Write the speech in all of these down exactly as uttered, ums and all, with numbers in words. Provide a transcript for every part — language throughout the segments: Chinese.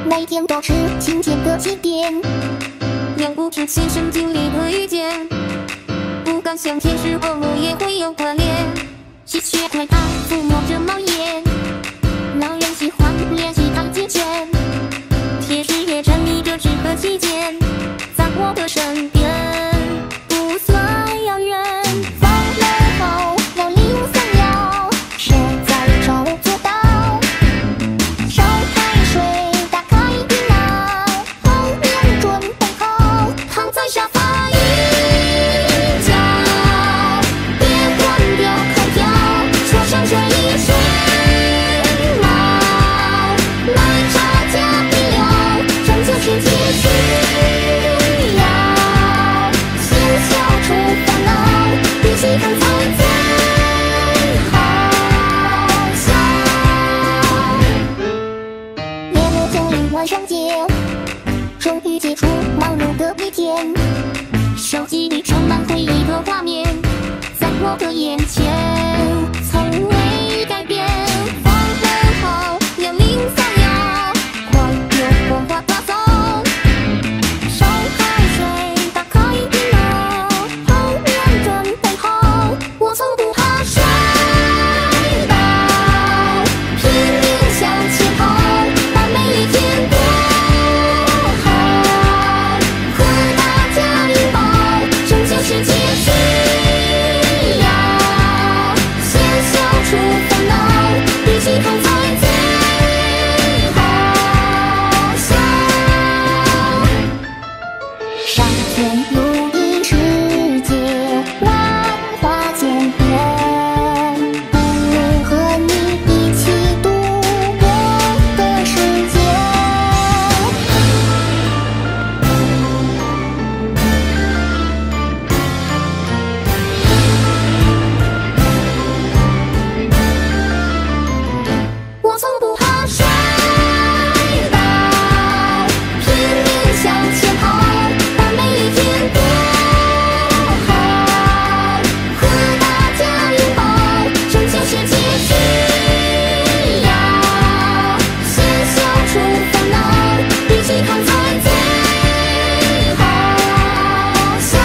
每天都是亲切的起点， 两不知亲身经历的遇见，不敢想天使和我也会有关联。喜鹊太大，抚摸着帽檐，老人喜欢练习太极拳，天使也沉迷着纸鹤期间，在我的身边不算遥远。 放了后有礼物送哟，谁在手做到？烧开水，打开电脑，后面准备好， 躺在沙发一角，别关掉空调，说声睡一睡猫，奶茶加饮料，拯救世界需要，先消除烦恼，比起刚才最好笑。 夜幕降临晚上见，终于结束忙碌的一天， 手机里充满回忆的画面，在我的眼前从未改变。放了后有零散药，快有文化大送，烧开水，打开电脑，后面准备好，我从不怕摔倒，拼命向前跑，把每一天过好，和大家拥抱，拯救世界需要，先消除烦恼，比起刚才最好笑。 上天如一世界，万花千变，不如和你一起度过的时间。 我从不怕摔倒，拼命向前跑，把每一天过好，和大家拥抱，拯救世界需要，先消除烦恼，比起刚才最好笑。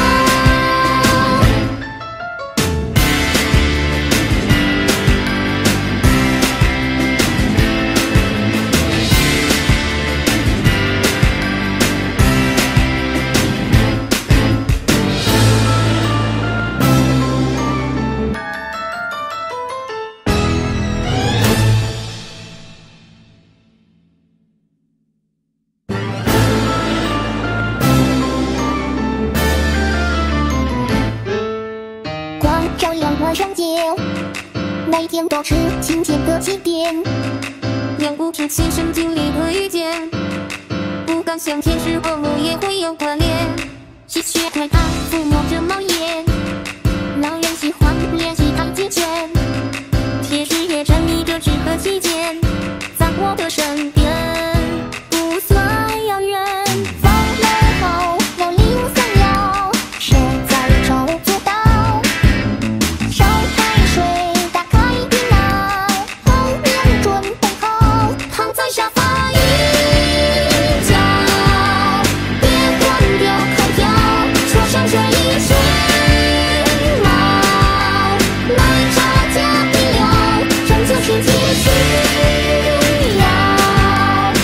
光照亮晚上见，每天都是亲切的起点， 两不知亲身经历的遇见，不敢想天使和我也会有关联。喜鹊太大，抚摸着帽檐，老人喜欢练习太极拳，天使也沉迷着纸鹤期间，在我的身边不算遥远。 放了后有礼物送哟，谁在手做到？烧开水，打开电脑，后面准备好， 躺在沙发一角，别关掉空调，说声睡一睡猫，奶茶加饮料，拯救世界需要，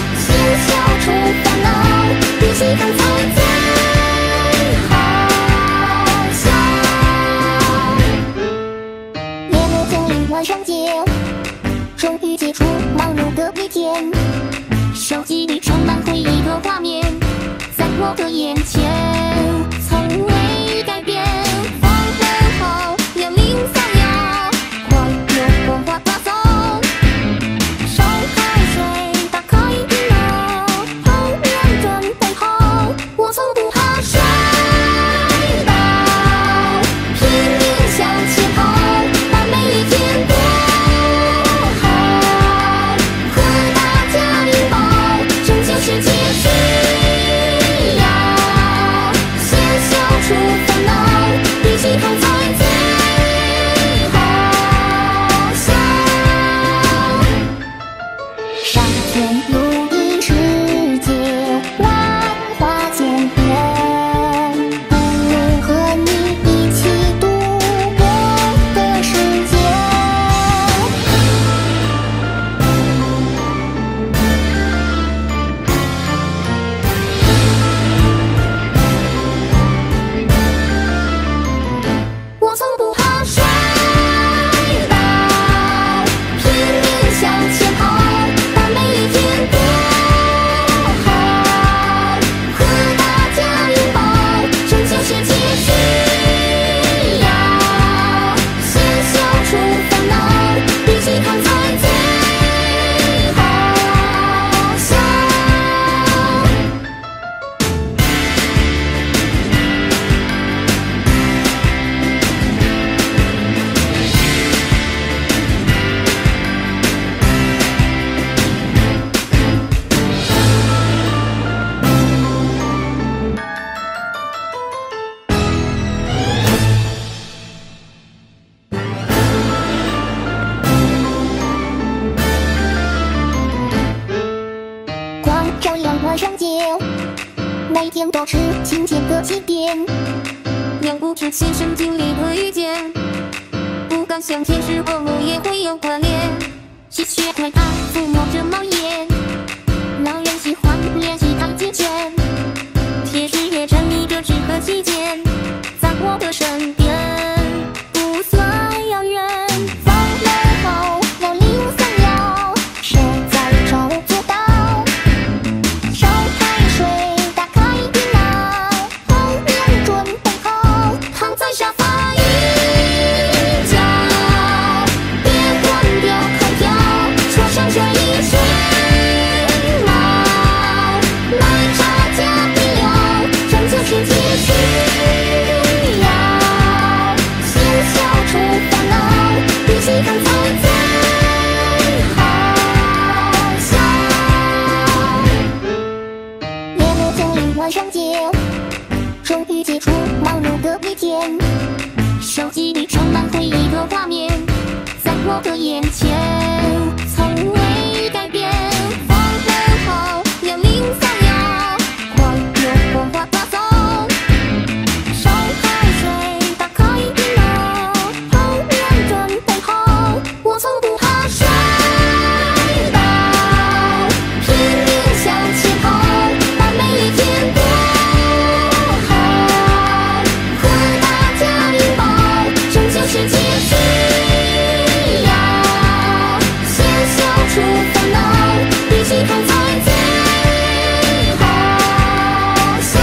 边， 两不知前生经历和遇见，不敢想天使和我也会有关联。吸血快爱抚摸着猫眼，老人喜欢练习太极拳，铁石也沉迷着纸和期间，在我的身边不算遥远。 放门后摇铃三摇，谁在找做到？烧开水，打开电脑，后面准备好， 躺在沙发一觉，别关掉空调，桌上这一睡猫，奶茶加啤酒，拯救世界需要，先消除烦恼，比起刚才最好笑。 夜幕降临，晚上见，终于结束忙碌的一天， 手机里充满回忆的画面，在我的眼前从未改变。放门后摇铃三摇，快乐文化大走，烧开水，打开电脑，后面准备好，我从不怕摔倒，拼命向前跑，把每一天过好，和大家拥抱，拯救世界需要，先消除烦恼，比起刚才最好笑。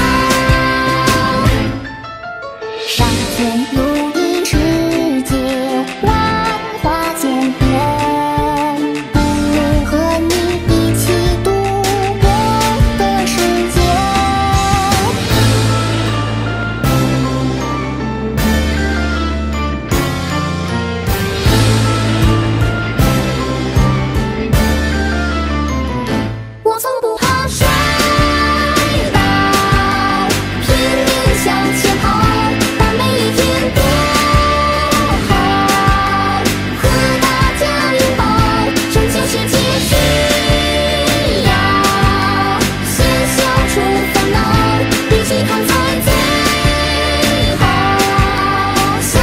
上天有一世界，万花千变，不如和你一起度过的时间。 我从不怕摔倒，拼命向前跑，把每一天过好，和大家拥抱，拯救世界需要，先消除烦恼，比起刚才最好笑。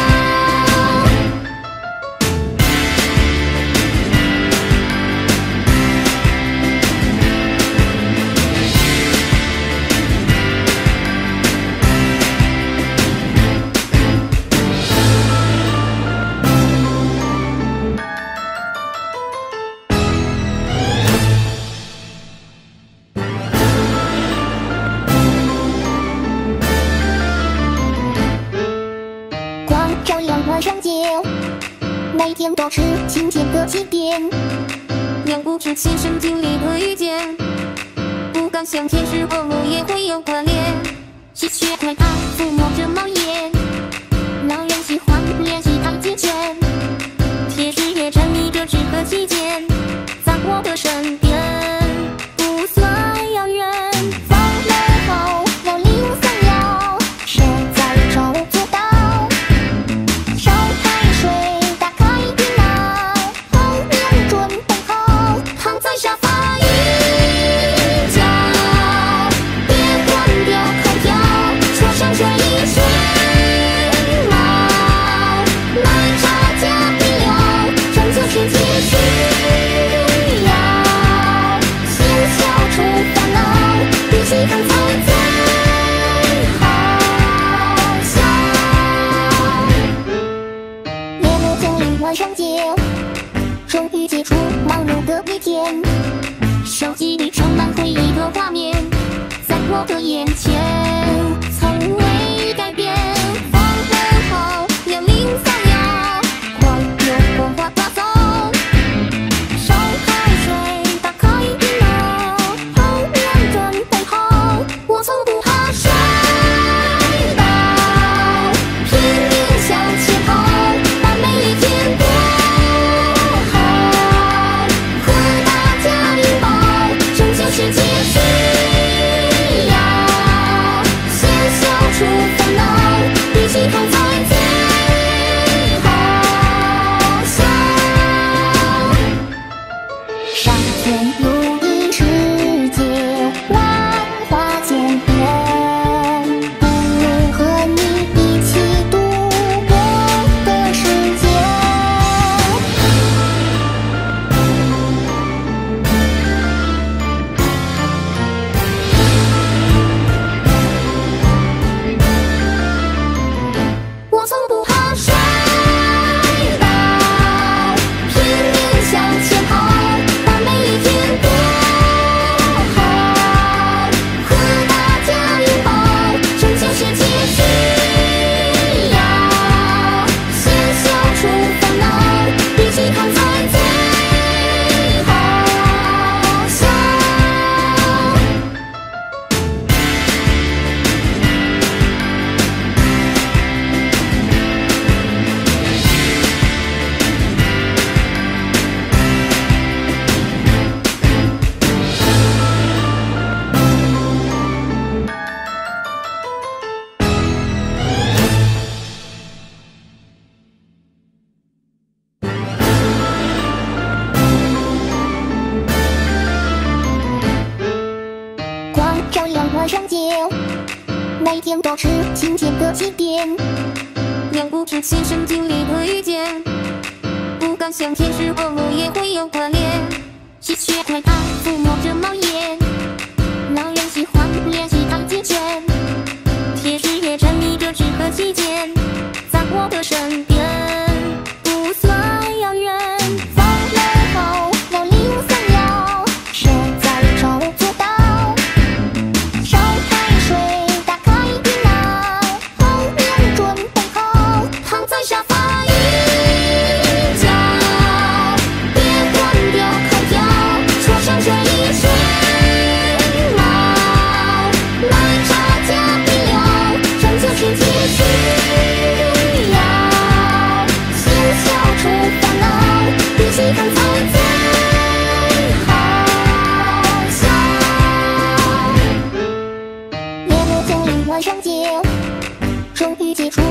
光照亮晚上街，每天都是晴天的起点。 两不知前生经历和遇见，不敢想天使和我也会有关联。吸血快爱抚摸着猫眼，老人喜欢练习太极拳，铁石也沉迷着纸和期间，在我的身边不算遥远。 放门后摇铃三摇，谁在找做到？烧开水，打开电脑，后面准备好， 躺在沙发一觉，别关掉空调，桌上这一睡猫，奶茶加啤酒，拯救世界需要，先消除烦恼，比起刚才最好笑。 夜幕降临，晚上见，终于结束忙碌的一天， 手机里充满回忆的画面，在我的眼前从未改变。放门后摇铃三摇，快乐文化大走，烧开水，打开电脑，后面准备好，我从不怕摔倒，拼命向前跑，把每一天过好， 天保持亲切的起点。 两不知亲身经历的遇见，不敢想天使和我也会有关联。吸血快感抚摸着猫眼，让人喜欢联系太紧卷。天使也沉迷着只和期间，在我的身边不算遥远。 放门后幺零三幺，谁在手做到？烧开水，打开电脑，后面准备好， 躺在沙发一角，别关掉空调，说声睡一睡猫，奶茶加冰流，拯救世界需要，先消除烦恼，比起刚才最好笑。 夜幕降临万圣节，终于结束